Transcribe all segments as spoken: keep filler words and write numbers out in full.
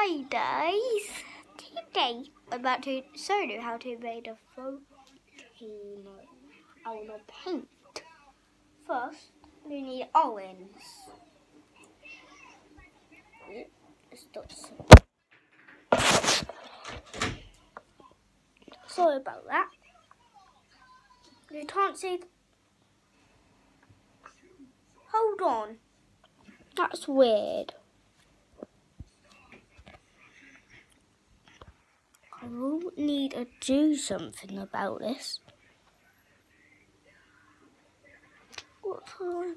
Hi guys, today I'm about to show you how to make a volcano out of paint. First, we need orange. Sorry about that. You can't see. Hold on. That's weird. I will need to do something about this. What time?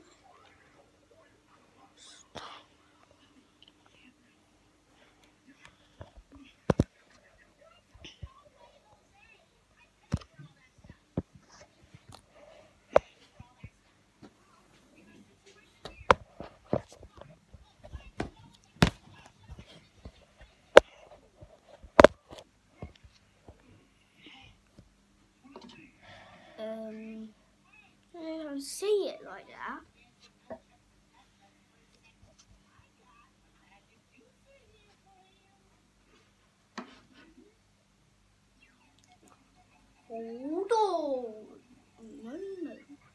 Um, I don't see it like that. Hold on. No, no.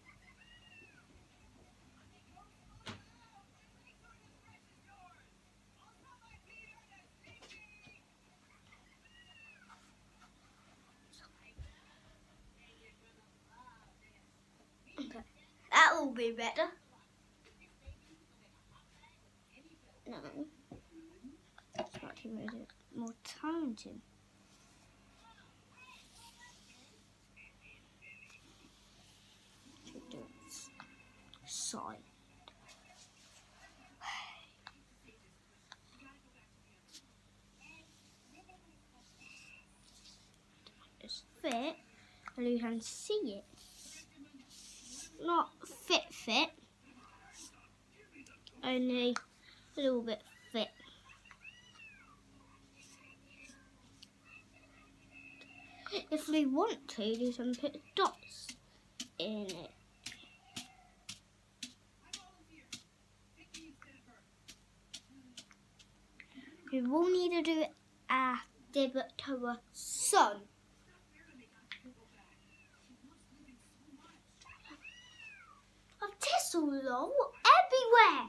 Okay, that will be better. No, that's actually made it more challenging. To do it side. It's fit, and you can see it. Not fit fit, only a little bit fit. If we want to, you can put dots in it. We will need to do it after to the sun. Of tissue all everywhere.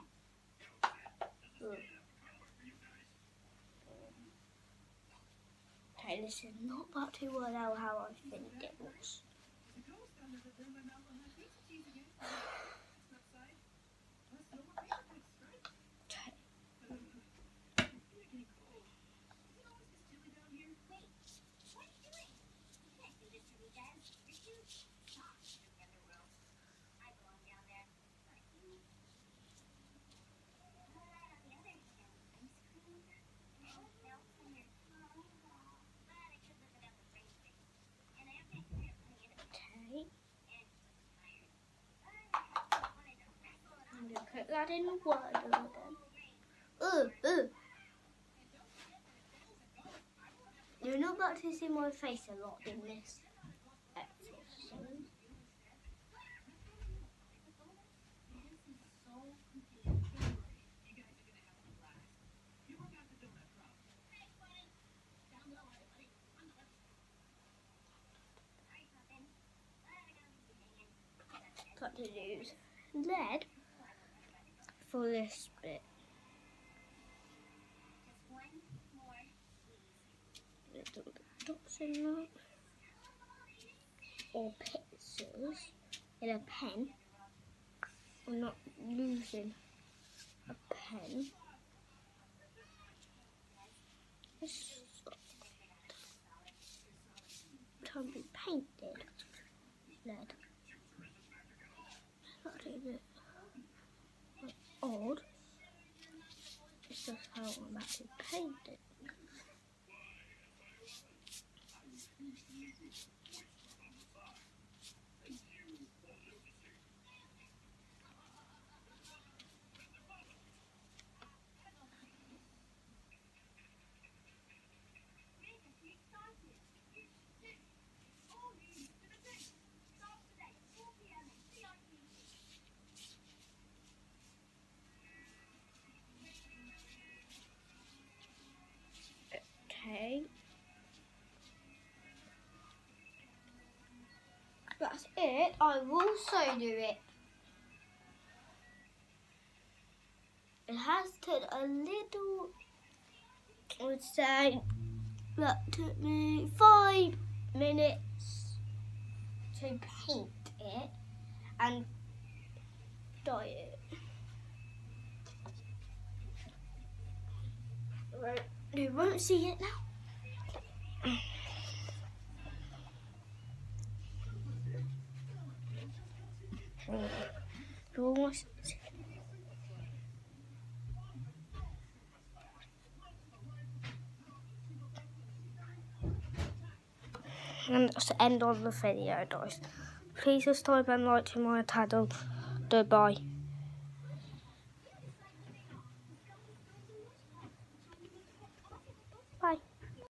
Okay, this is not about to work out how I think it was. Put that in the water then. Ugh, ugh. You're not about to see my face a lot in this episode. Got to use lead for this bit. Little dots in that, or pixels in a pen. I'm not using a pen. This can be painted lead. That is a bit like, odd. It's just how I'm actually painted. Okay. That's it. I will also do it. It has taken a little, I would say, that took me five minutes to paint it and dye it. Right, you won't see it now. You almost see it. And that's the end of the video, guys. Please subscribe and like to my channel. Goodbye.